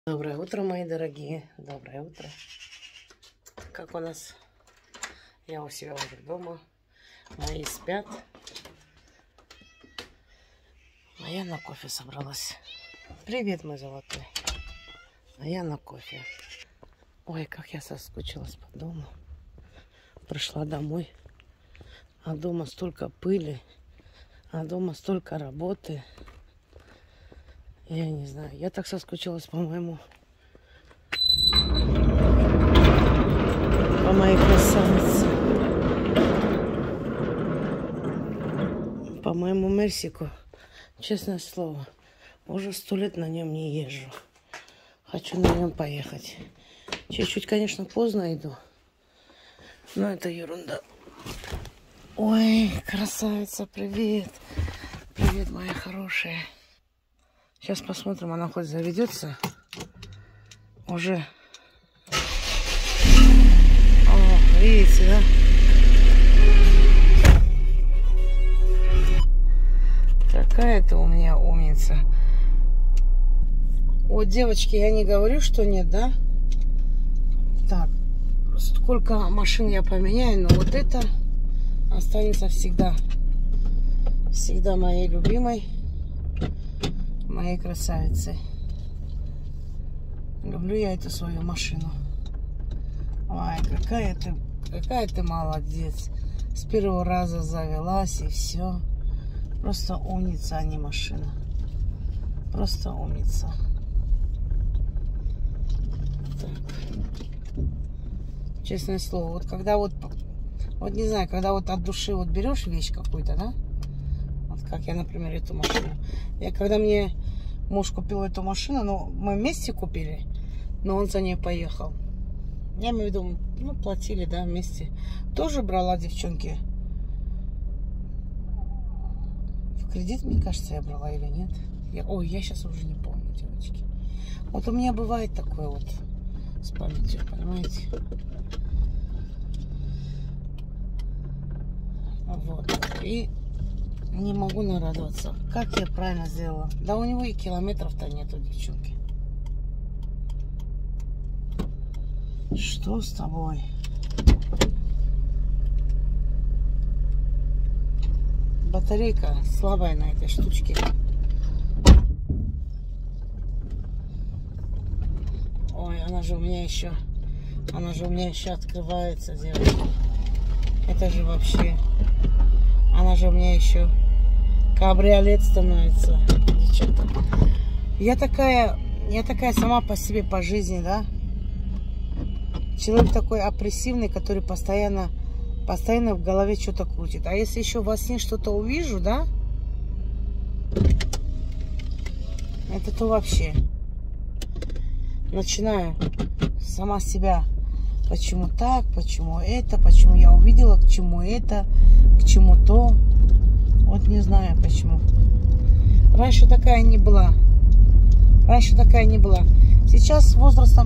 Доброе утро, мои дорогие. Доброе утро. Как у нас? Я у себя уже дома. Мои спят. А я на кофе собралась. Привет, мой золотой. А я на кофе. Ой, как я соскучилась по дому. Пришла домой. А дома столько пыли. А дома столько работы. Я не знаю, я так соскучилась по моей красавице. По моему Мерсику. Честное слово, уже 100 лет на нем не езжу. Хочу на нем поехать. Чуть-чуть, конечно, поздно иду. Но это ерунда. Ой, красавица, привет. Привет, моя хорошая. Сейчас посмотрим, она хоть заведется. Уже. О, видите, да? Какая ты у меня умница. Вот, девочки, я не говорю, что нет, да? Так, сколько машин я поменяю, но вот это останется всегда. Всегда моей любимой. Моей красавицы. Люблю я эту свою машину. Ой, какая ты молодец. С первого раза завелась и все. Просто умница, а не машина. Просто умница. Так. Честное слово, вот когда вот не знаю, когда вот от души вот берешь вещь какую-то, да? Вот как я, например, эту машину. Когда мне муж купил эту машину, ну, мы вместе купили, но он за ней поехал. Я имею в виду, ну, платили, да, вместе. Тоже брала, девчонки. В кредит, мне кажется, я брала или нет. Ой, я сейчас уже не помню, девочки. Вот у меня бывает такое вот с памятью, понимаете? Вот. И не могу нарадоваться. Как я правильно сделала. Да у него и километров-то нету, девчонки. Что с тобой? Батарейка слабая на этой штучке. Ой, она же у меня еще открывается, девочки. Это же вообще... Она же у меня еще кабриолет становится, девчата. Я такая сама по себе, по жизни, да. Человек такой опрессивный, который постоянно в голове что-то крутит. А если еще во сне что-то увижу, да, это то вообще. Начинаю сама себя. Почему так, почему это, почему я увидела, к чему это, к чему то. Вот не знаю почему. Раньше такая не была. Сейчас с возрастом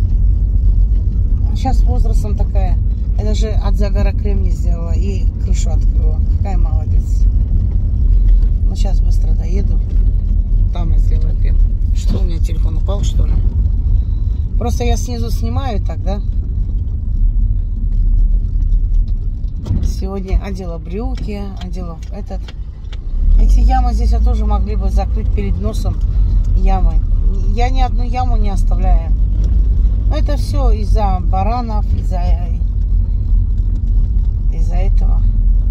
такая. Я даже от загара крем не сделала и крышу открыла. Какая молодец. Ну, сейчас быстро доеду. Там я сделаю крем. Что, у меня телефон упал, что ли? Просто я снизу снимаю так, да? Сегодня одела брюки, одела этот. Эти ямы здесь тоже могли бы закрыть перед носом ямы. Я ни одну яму не оставляю. Но это все из-за баранов, из-за этого.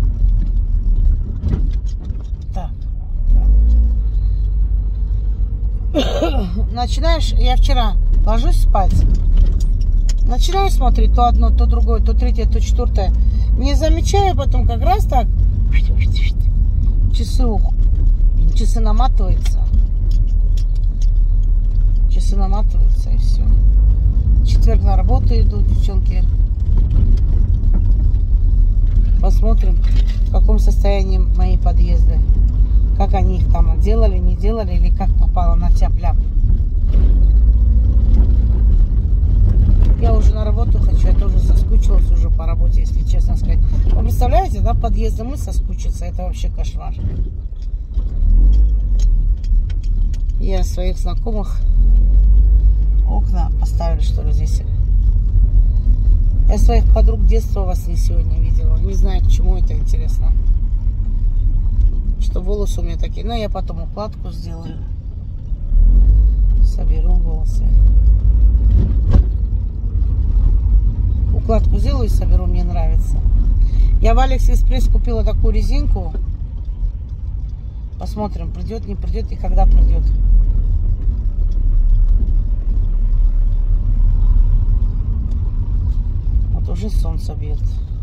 Так. Начинаешь, я вчера ложусь спать. Начинаю смотреть то одно, то другое, то третье, то четвертое. Не замечаю потом как раз так. Часы наматываются. И все. В четверг на работу иду, девчонки. Посмотрим, в каком состоянии мои подъезды. Как они их там делали, не делали, или как попало на тяп-ляп. Я уже на работу хочу, я тоже соскучилась уже по работе, если честно сказать. Вы представляете, да, подъезды мы соскучиться, это вообще кошмар. Я своих знакомых поставили, что ли, здесь? Я своих подруг детства вас не сегодня видела. Не знаю, к чему это интересно. Что волосы у меня такие. Но я потом укладку сделаю. Соберу волосы. Укладку сделаю и соберу. Мне нравится. Я в Алиэкспресс купила такую резинку. Посмотрим, придет, не придет и когда придет. Вот уже солнце бьет.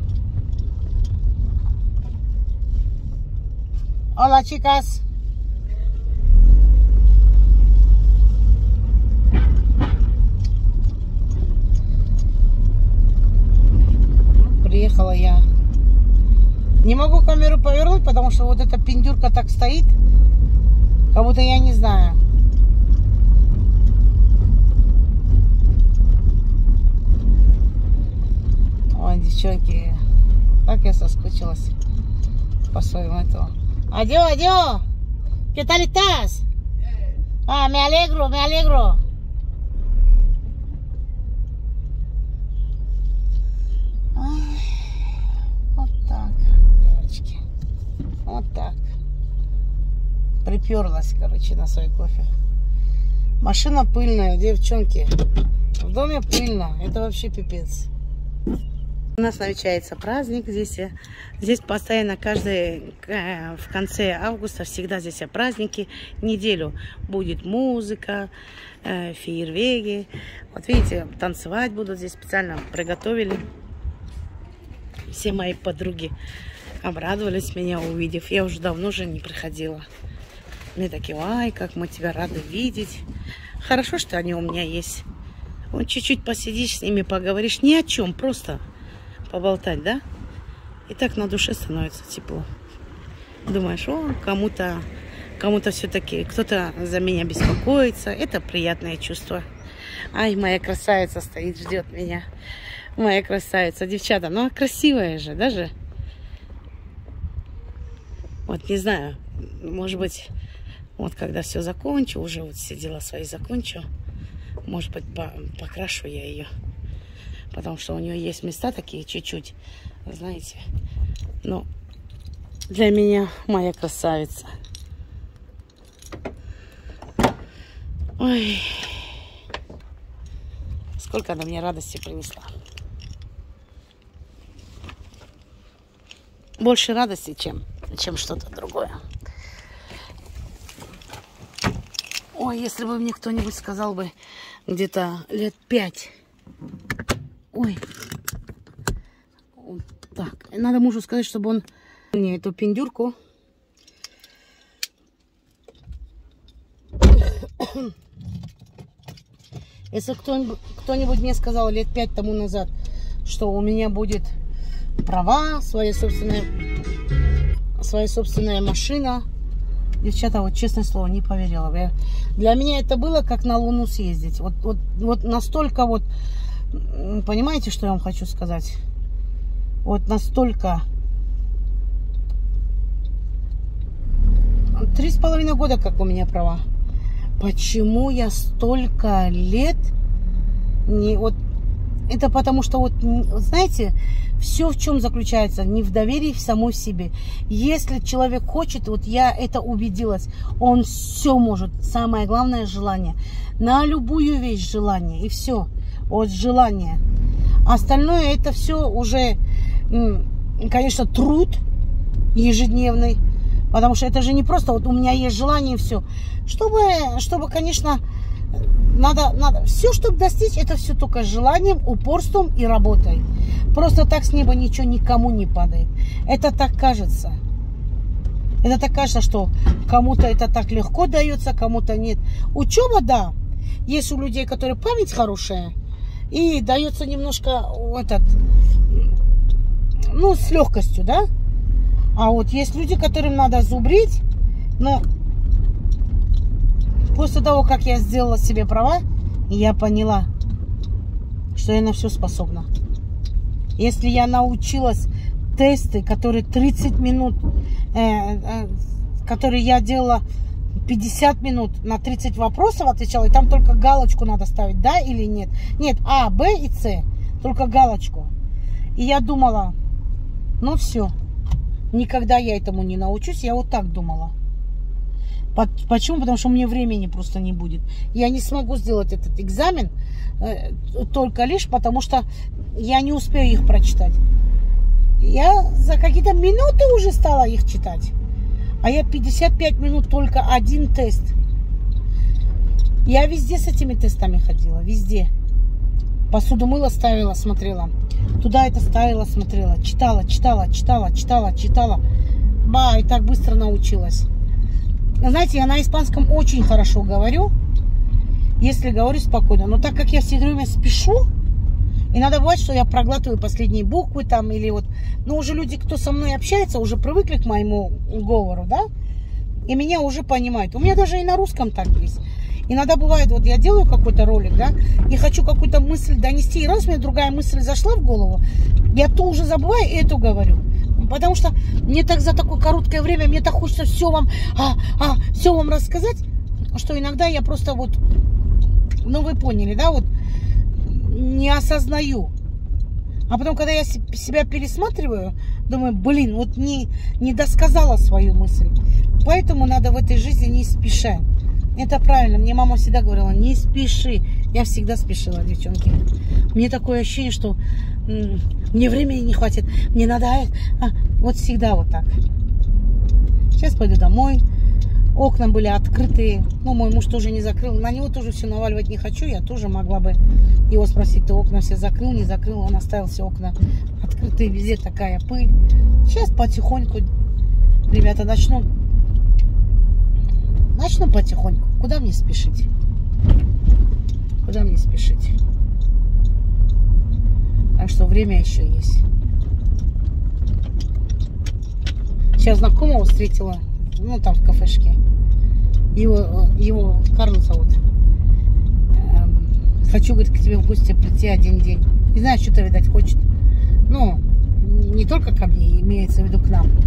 Hola, chicas. Приехала я. Не могу камеру повернуть, потому что вот эта пиндюрка так стоит, как будто я не знаю. Ой, девчонки, так я соскучилась по своему этому. Adiós, adiós. ¿Qué tal estás? Ah, me alegro, me alegro. Ай, вот так, девочки. Вот так. Приперлась, короче, на свой кофе. Машина пыльная, девчонки. В доме пыльно. Это вообще пипец. У нас намечается праздник здесь. Здесь постоянно в конце августа всегда здесь праздники. Неделю будет музыка, фейерверки. Вот видите, танцевать будут здесь специально приготовили. Все мои подруги обрадовались меня увидев. Я уже давно же не приходила. Мне такие, ай, как мы тебя рады видеть. Хорошо, что они у меня есть. Вот чуть-чуть посидишь с ними, поговоришь ни о чем, просто поболтать, да? И так на душе становится тепло. Думаешь, о, кому-то все-таки, кто-то за меня беспокоится. Это приятное чувство. Ай, моя красавица стоит, ждет меня. Моя красавица, девчата, ну, красивая же, даже. Вот, не знаю, может быть, вот когда все закончу, уже вот все дела свои закончу, может быть, покрашу я ее. Потому что у нее есть места такие чуть-чуть, знаете. Но для меня моя красавица. Ой. Сколько она мне радости принесла. Больше радости, чем что-то другое. Ой, если бы мне кто-нибудь сказал бы где-то лет 5. Ой. Так, надо мужу сказать, чтобы он мне эту пиндюрку если кто-нибудь мне сказал лет 5 тому назад, что у меня будет права, своя собственная машина, девчата, вот честное слово, не поверила. Для меня это было как на Луну съездить. Вот настолько вот, понимаете, что я вам хочу сказать? Вот настолько. 3,5 года, как у меня права. Почему я столько лет не... Вот это потому что, вот, знаете, все в чем заключается? Не в доверии в самой себе. Если человек хочет, вот я это убедилась, он все может. Самое главное — желание. На любую вещь желание. И все. Вот желание. Остальное — это все уже, конечно, труд ежедневный. Потому что это же не просто вот у меня есть желание и все. Чтобы, конечно, надо все, чтобы достичь, это все только желанием, упорством и работой. Просто так с неба ничего никому не падает. Это так кажется. Это так кажется, что кому-то это так легко дается, кому-то нет. Учеба, да. Есть у людей, которые память хорошая, и дается немножко с легкостью, да? А вот есть люди, которым надо зубрить, но после того, как я сделала себе права, я поняла, что я на все способна. Если я научилась тесты, которые 30 минут, которые я делала 50 минут на 30 вопросов отвечала, и там только галочку надо ставить, да или нет. Нет, А, Б и С, только галочку. И я думала, ну все, никогда я этому не научусь, я вот так думала. Почему? Потому что у меня времени просто не будет. Я не смогу сделать этот экзамен только лишь потому, что я не успею их прочитать. Я за какие-то минуты уже стала их читать. А я 55 минут только один тест. Я везде с этими тестами ходила, везде. Посуду мыла, ставила, смотрела. Туда это ставила, смотрела. Читала. Ба, и так быстро научилась. Знаете, я на испанском очень хорошо говорю, если говорю спокойно. Но так как я все время спешу, иногда бывает, что я проглатываю последние буквы там или вот. Но уже люди, кто со мной общается, уже привыкли к моему говору, да? И меня уже понимают. У меня даже и на русском так есть. Иногда бывает, вот я делаю какой-то ролик, да, и хочу какую-то мысль донести, и раз мне другая мысль зашла в голову, я то уже забываю и эту говорю. Потому что мне так за такое короткое время, мне так хочется все вам рассказать, что иногда я просто вот, ну вы поняли, да, вот не осознаю. А потом, когда я себя пересматриваю, думаю, блин, вот не досказала свою мысль. Поэтому надо в этой жизни не спешать. Это правильно. Мне мама всегда говорила, не спеши. Я всегда спешила, девчонки. Мне такое ощущение, что мне времени не хватит. Мне надо... вот всегда вот так. Сейчас пойду домой. Окна были открытые. Ну, мой муж тоже не закрыл. На него тоже все наваливать не хочу. Я тоже могла бы его спросить, ты окна все закрыл, не закрыл. Он оставил все окна открытые. Везде такая пыль. Сейчас потихоньку, ребята, начну потихоньку. Куда мне спешить? Куда мне спешить? Так что время еще есть. Сейчас знакомого встретила, ну там в кафешке. Его Карл зовут. Хочу, говорит, к тебе в гости прийти один день. Не знаю, что-то, видать, хочет. Ну, не только ко мне, имеется в виду к нам.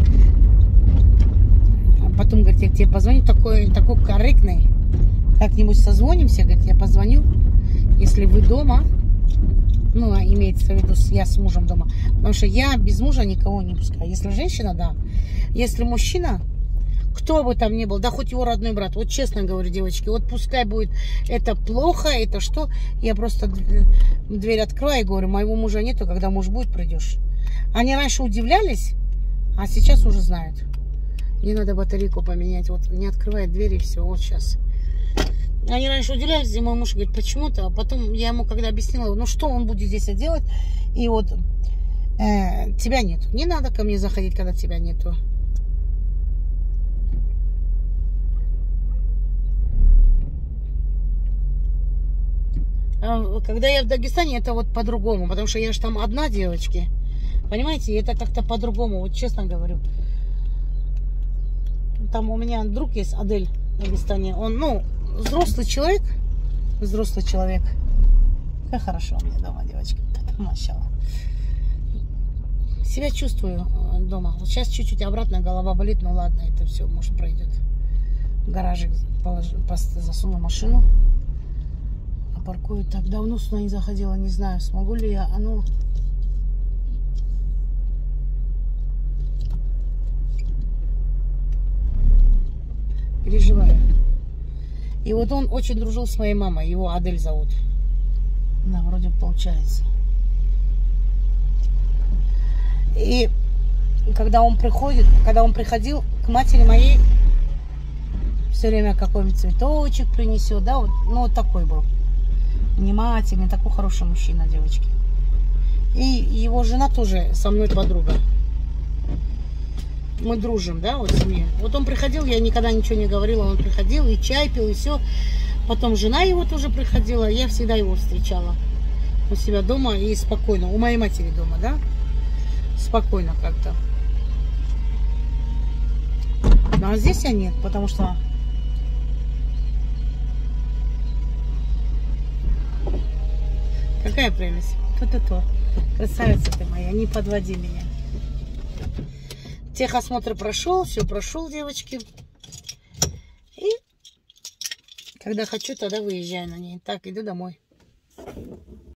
Потом, говорит, я к тебе позвоню, такой корректный. Как-нибудь созвонимся, говорит, я позвоню, если вы дома. Ну, имеется в виду, я с мужем дома. Потому что я без мужа никого не пускаю. Если женщина, да. Если мужчина, кто бы там ни был, да хоть его родной брат. Вот честно говорю, девочки, вот пускай будет это плохо, это что. Я просто дверь открываю и говорю, моего мужа нету, когда муж будет, придешь. Они раньше удивлялись, а сейчас уже знают. Мне надо батарейку поменять. Вот не открывает дверь и все. Вот сейчас. Они раньше удивлялись, и мой муж говорит, почему-то. А потом я ему когда объяснила, ну что он будет здесь делать. И вот тебя нету. Не надо ко мне заходить, когда тебя нету. Когда я в Дагестане, это вот по-другому. Потому что я же там одна, девочки. Понимаете, это как-то по-другому. Вот честно говорю. Там у меня друг есть, Адель, в Дагестане. Он, ну, взрослый человек. Как хорошо у меня дома, девочки. Машалла. Себя чувствую дома. Вот сейчас чуть-чуть обратно голова болит, но ладно, это все, может, пройдет. В гаражик засуну машину. А паркую так давно сюда не заходила, не знаю, смогу ли я. Оно... Переживаю. И вот он очень дружил с моей мамой. Его Адель зовут. Да, вроде получается. И когда он приходил к матери моей, все время какой-нибудь цветочек принесет, да, вот, ну вот такой был. Внимательный, такой хороший мужчина, девочки. И его жена тоже со мной подруга. Мы дружим, да, вот с ней. Вот он приходил, я никогда ничего не говорила, он приходил и чай пил, и все. Потом жена его тоже приходила, я всегда его встречала у себя дома и спокойно, у моей матери дома, да, спокойно как-то. Ну, а здесь я нет, потому что... Какая прелесть. То-то-то. Красавица ты моя, не подводи меня. Техосмотр прошел, все прошел, девочки. И Когда хочу, тогда выезжаю на ней. Так, иду домой.